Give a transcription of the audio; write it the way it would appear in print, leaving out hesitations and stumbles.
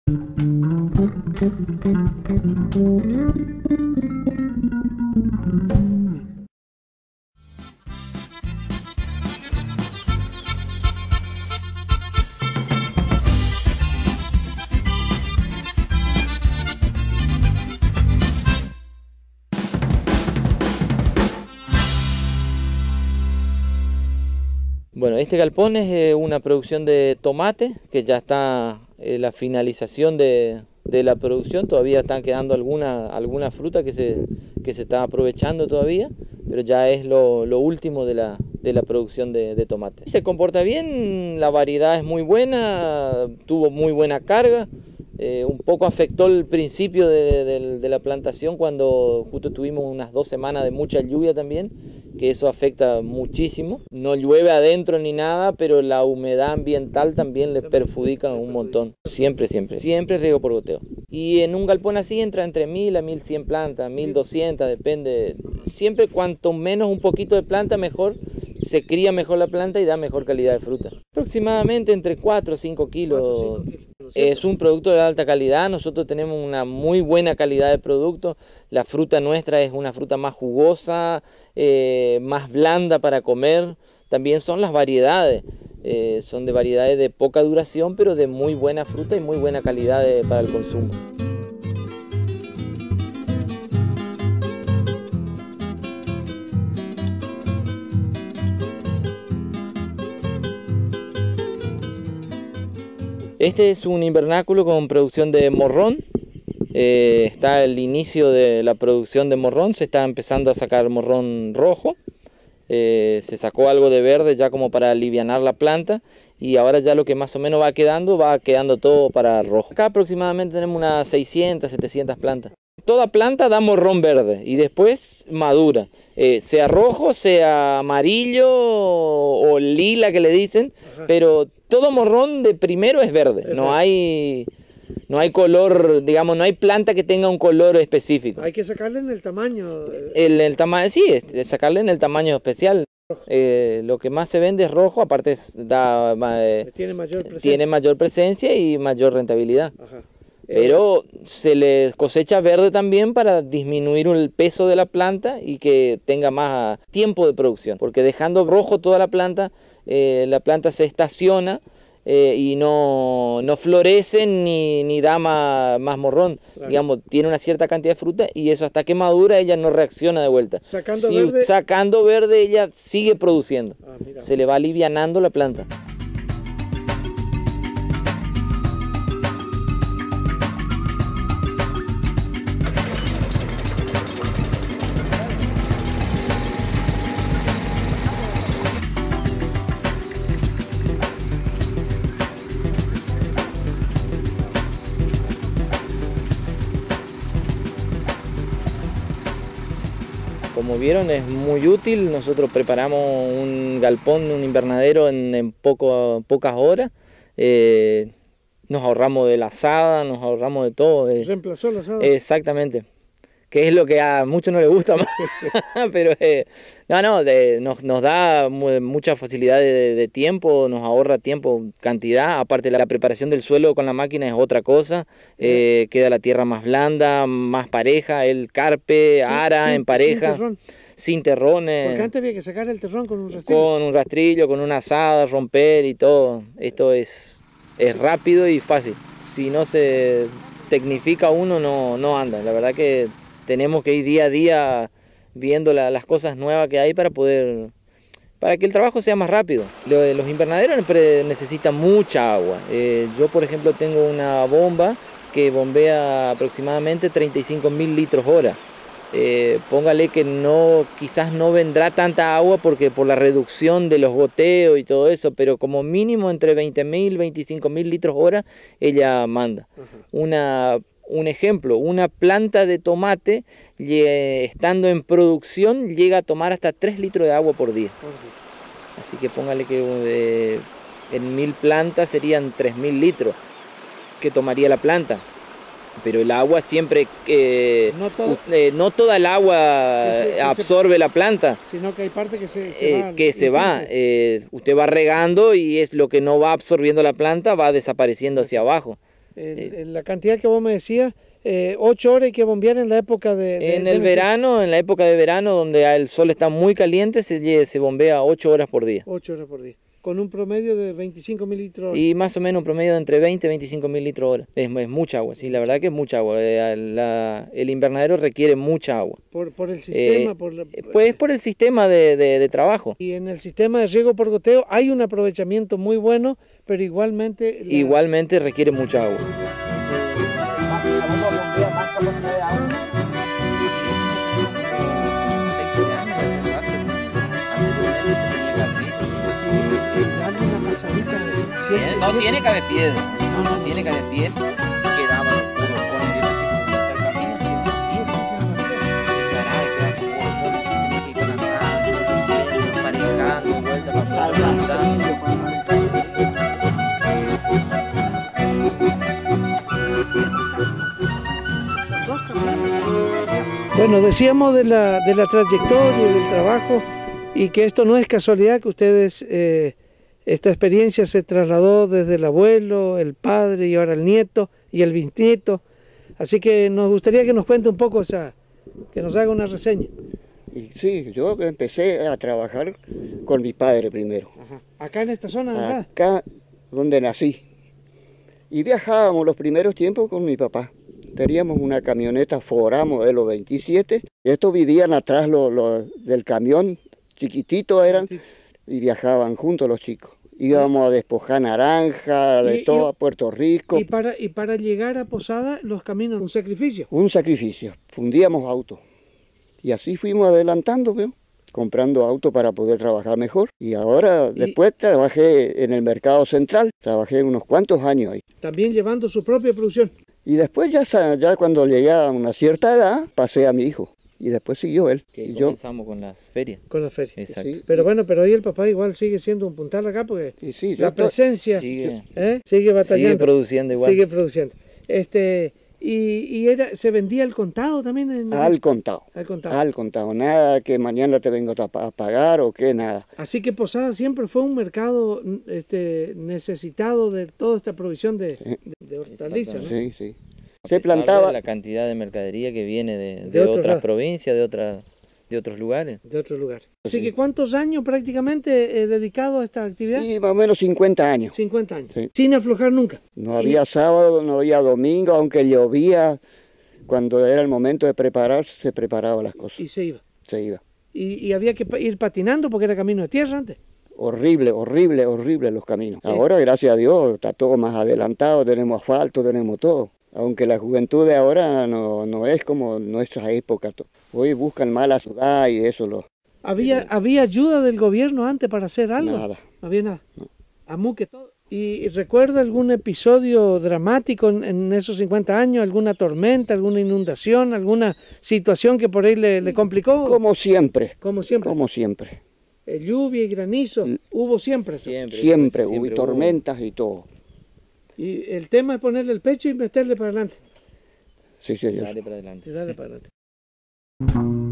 Bueno, este galpón es una producción de tomate, que ya está en la finalización de la producción. Todavía están quedando alguna fruta que se está aprovechando todavía, pero ya es lo último de la producción de tomate. Se comporta bien, la variedad es muy buena, tuvo muy buena carga. Un poco afectó el principio de la plantación cuando justo tuvimos unas 2 semanas de mucha lluvia también, que eso afecta muchísimo. No llueve adentro ni nada, pero la humedad ambiental también le perjudica un montón. Siempre riego por goteo. Y en un galpón así entra entre 1000 a 1100 plantas, 1200, depende. Siempre cuanto menos un poquito de planta mejor, se cría mejor la planta y da mejor calidad de fruta. Aproximadamente entre 4 o 5 kilos. Es un producto de alta calidad, nosotros tenemos una muy buena calidad de producto. La fruta nuestra es una fruta más jugosa, más blanda para comer. También son las variedades, son de variedades de poca duración, pero de muy buena fruta y muy buena calidad para el consumo. Este es un invernáculo con producción de morrón. Está el inicio de la producción de morrón, se está empezando a sacar morrón rojo. Se sacó algo de verde ya como para alivianar la planta, y ahora ya lo que más o menos va quedando todo para rojo. Acá aproximadamente tenemos unas 600, 700 plantas. Toda planta da morrón verde y después madura, sea rojo, sea amarillo o lila que le dicen. Ajá. Pero todo morrón de primero es verde, no hay color, digamos, no hay planta que tenga un color específico. Hay que sacarle en el tamaño. El tamaño, sí, sacarle en el tamaño especial. Lo que más se vende es rojo, aparte tiene mayor presencia y mayor rentabilidad. Ajá. Pero se le cosecha verde también para disminuir el peso de la planta y que tenga más tiempo de producción. Porque dejando rojo toda la planta se estaciona y no florece ni da más morrón. Claro. Digamos, tiene una cierta cantidad de fruta y eso hasta que madura ella no reacciona de vuelta. Sacando verde ella sigue produciendo. Se le va alivianando la planta. Como vieron, es muy útil. Nosotros preparamos un galpón, un invernadero en pocas horas. Nos ahorramos de la asada, nos ahorramos de todo. ¿Reemplazó la asada? Exactamente. Que es lo que a muchos no les gusta más. Pero nos da mucha facilidad de tiempo, nos ahorra tiempo, cantidad. Aparte, la preparación del suelo con la máquina es otra cosa. Queda la tierra más blanda, más pareja, el carpe, ara en pareja. Sin terrones. Porque antes había que sacar el terrón con un rastrillo. Con un rastrillo, con una asada, romper y todo. Esto es rápido y fácil. Si no se tecnifica uno, no anda. La verdad que tenemos que ir día a día viendo las cosas nuevas que hay para que el trabajo sea más rápido. Los invernaderos necesitan mucha agua. Yo, por ejemplo, tengo una bomba que bombea aproximadamente 35.000 litros hora. Póngale que quizás no vendrá tanta agua porque por la reducción de los goteos y todo eso, pero como mínimo entre 20.000 y 25.000 litros hora ella manda. Un ejemplo, una planta de tomate estando en producción llega a tomar hasta 3 litros de agua por día. Así que póngale que en 1000 plantas serían 3.000 litros que tomaría la planta. Pero el agua siempre, no toda el agua absorbe la planta. Sino que hay parte que se va. Usted va regando y es lo que no va absorbiendo la planta, va desapareciendo hacia abajo. La cantidad que vos me decías, 8 horas hay que bombear en la época en la época de verano, donde el sol está muy caliente, se bombea 8 horas por día. 8 horas por día. Con un promedio de 25.000 litros. Y más o menos un promedio de entre 20 y 25.000 litros hora. Es mucha agua, sí, la verdad que es mucha agua. El invernadero requiere mucha agua. ¿Por el sistema? Pues por el sistema de trabajo. Y en el sistema de riego por goteo hay un aprovechamiento muy bueno, pero igualmente... Igualmente requiere mucha agua. No tiene cabepied, no tiene cabepied, quedaba puro con el Bueno, decíamos de la trayectoria, del trabajo, y que esto no es casualidad que ustedes... esta experiencia se trasladó desde el abuelo, el padre y ahora el nieto y el bisnieto. Así que nos gustaría que nos cuente un poco, que nos haga una reseña. Y sí, yo empecé a trabajar con mi padre primero. Ajá. ¿Acá en esta zona? Acá donde nací. Y viajábamos los primeros tiempos con mi papá. Teníamos una camioneta Fora modelo 27. Estos vivían atrás del camión, chiquitito eran, y viajaban juntos los chicos. Íbamos a despojar naranja, de todo, a Puerto Rico. Y para llegar a Posada, los caminos, ¿un sacrificio? Un sacrificio. Fundíamos autos. Y así fuimos adelantando, ¿veo? Comprando autos para poder trabajar mejor. Y ahora, después trabajé en el mercado central. Trabajé unos cuantos años ahí. También llevando su propia producción. Y después ya cuando llegué a una cierta edad, pasé a mi hijo. Y después siguió él. Y comenzamos con las ferias. Con las ferias. Exacto. Sí. Pero bueno, pero hoy el papá igual sigue siendo un puntal acá porque la presencia sigue batallando. Sigue produciendo igual. Sigue produciendo. ¿Se vendía el contado también? Al contado. Al contado. Nada que mañana te vengo a pagar o qué, nada. Así que Posada siempre fue un mercado necesitado de toda esta provisión de hortalizas, ¿no? Sí, sí. Se plantaba la cantidad de mercadería que viene de otras provincias, de otros lugares. De otros lugares. Así que ¿cuántos años prácticamente dedicado a esta actividad? Sí, más o menos 50 años. 50 años. Sí. Sin aflojar nunca. No había sábado, no había domingo, aunque llovía. Cuando era el momento de prepararse, se preparaban las cosas. Y se iba. Se iba. Y había que ir patinando porque era camino de tierra antes. Horrible, horrible, horrible los caminos. Sí. Ahora, gracias a Dios, está todo más adelantado, tenemos asfalto, tenemos todo. Aunque la juventud de ahora no es como nuestra época. Hoy buscan mala ciudad y eso. ¿Había ayuda del gobierno antes para hacer algo? Nada. No había nada. No. Amuque todo. ¿Y recuerda algún episodio dramático en esos 50 años? ¿Alguna tormenta, alguna inundación, alguna situación que por ahí le complicó? Como siempre. Como siempre. Como siempre. Lluvia y granizo, ¿hubo siempre eso? Siempre hubo tormentas y todo. Y el tema es ponerle el pecho y meterle para adelante. Sí, señor. Dale para adelante. Dale para adelante.